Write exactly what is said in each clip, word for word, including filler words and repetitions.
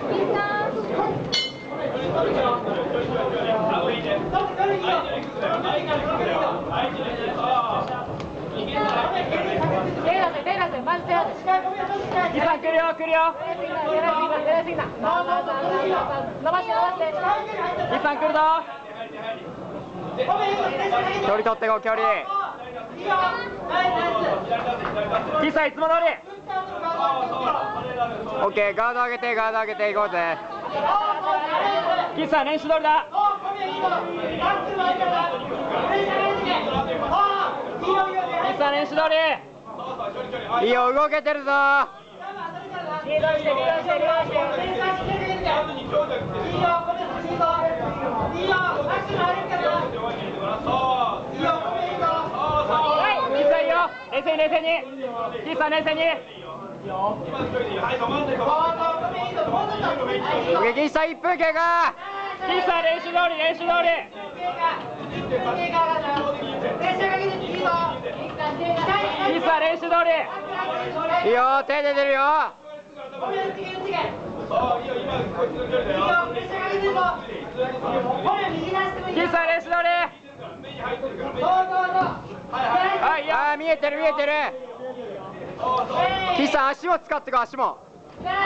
岸さん来るよ来るよ。伸ばして伸ばして。岸さん来るぞ。距離取ってこう距離。岸さんいつも通り。オッケー、ガード上げてガード上げていこうぜ。岸さん練習通りだ。岸さん練習通り。いいよ動けてるぞ。リードしてリードしてリードして。岸さんいいよ。冷静に冷静に。岸さん冷静に。岸さんいっぷん経過。岸さん練習通り練習通り。岸さん練習通り。いいよ手出てるよ。岸さん練習通り。はい見えてる見えてる。岸さん足も使ってこ足も。立つよ。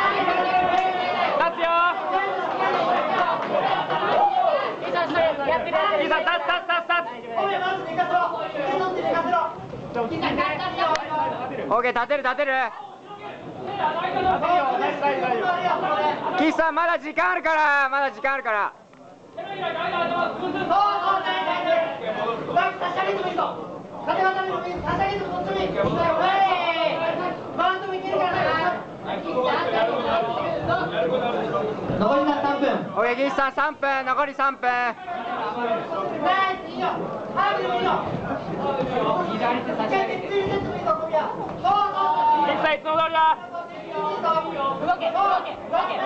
岸さん立つ立つ立つ立つ。オーケー立てる立てる。岸さんまだ時間あるからまだ時間あるから。 残りさんぷん。 おい岸さんさんぷん残りさんぷん。岸さんいつも通りだ。動け動け動け。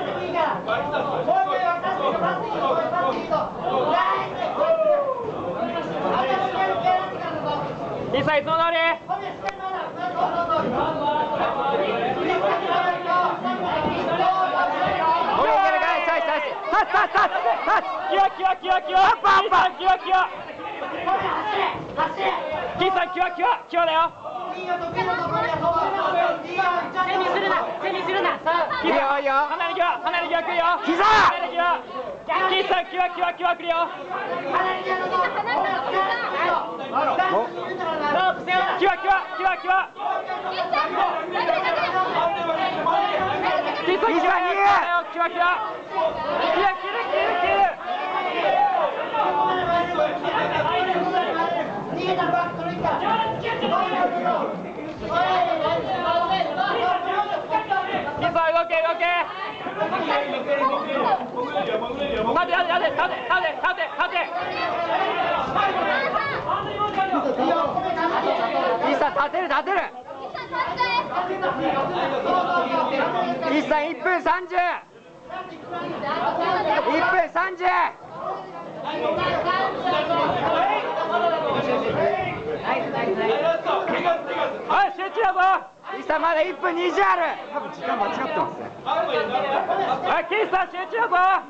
岸さんいつも通り。キワキワキワキワ。キワキワ。岸さんキワキワキワだよ。背にするな背にするな。いいよいいよ。離れ際離れ際来るよ。膝。岸さんキワキワキワ来るよ。キワキワキワキワ。岸さんキワキワキワキワ。キワ切る切る切る。岸さん動け動け。立て立て立て立て立て立て立て。岸さん立てる立てる。岸さんいっぷんさんじゅう。いっぷんさんじゅう。はい、集中だぞ。岸さんまだいっぷんにじゅうある。多分時間間違ってますね。はい、岸さん集中だぞ。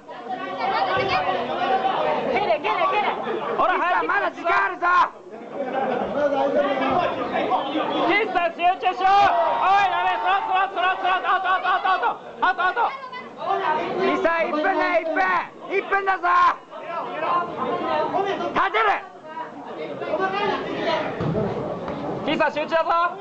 蹴れ蹴れ蹴れ。ほら、はい、まだ時間あるぞ。岸さん集中しろ。おい、ダメ、トラットラットラットラットアウトアウトアウトアウトアウトアウト。岸さんいっぷんねいっぷんいっぷんだぞ。立てる。岸さん集中だぞ。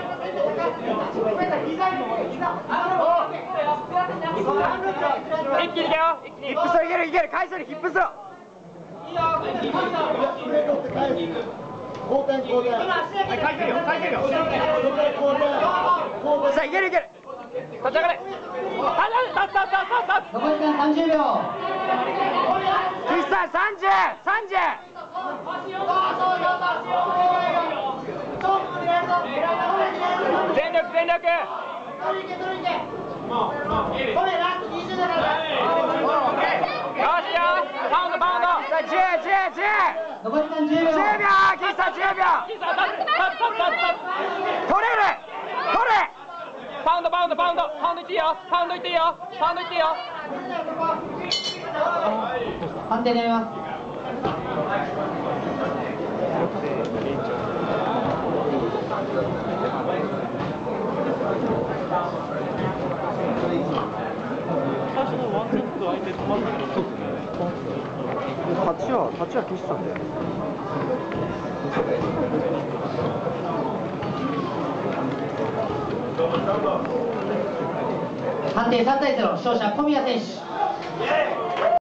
一気にいけよ。ヒップスローいけるいける。回数にヒップスロー。 後転後転。 回転よ回転よ。さあいけるいける。立ち上がれ。立つ立つ立つ立つ。 残り時間さんじゅうびょう。 岸さんさんじゅうさんじゅう。全力全力。よしよ。パウンドパウンド。さあじゅうじゅうじゅう。 残り時間じゅうびょう。 じゅうびょう。岸さんじゅうびょう。取れる取れ。パウンドパウンドパウンド。 パウンドパウンドいっていいよパウンドいっていいよパウンドいっていいよ。 判定になります。 最初のワンセット相手止まったけど、そうですね。 立ちは立ちは消してたんだよ。 判定さん対ゼロ、勝者小宮選手。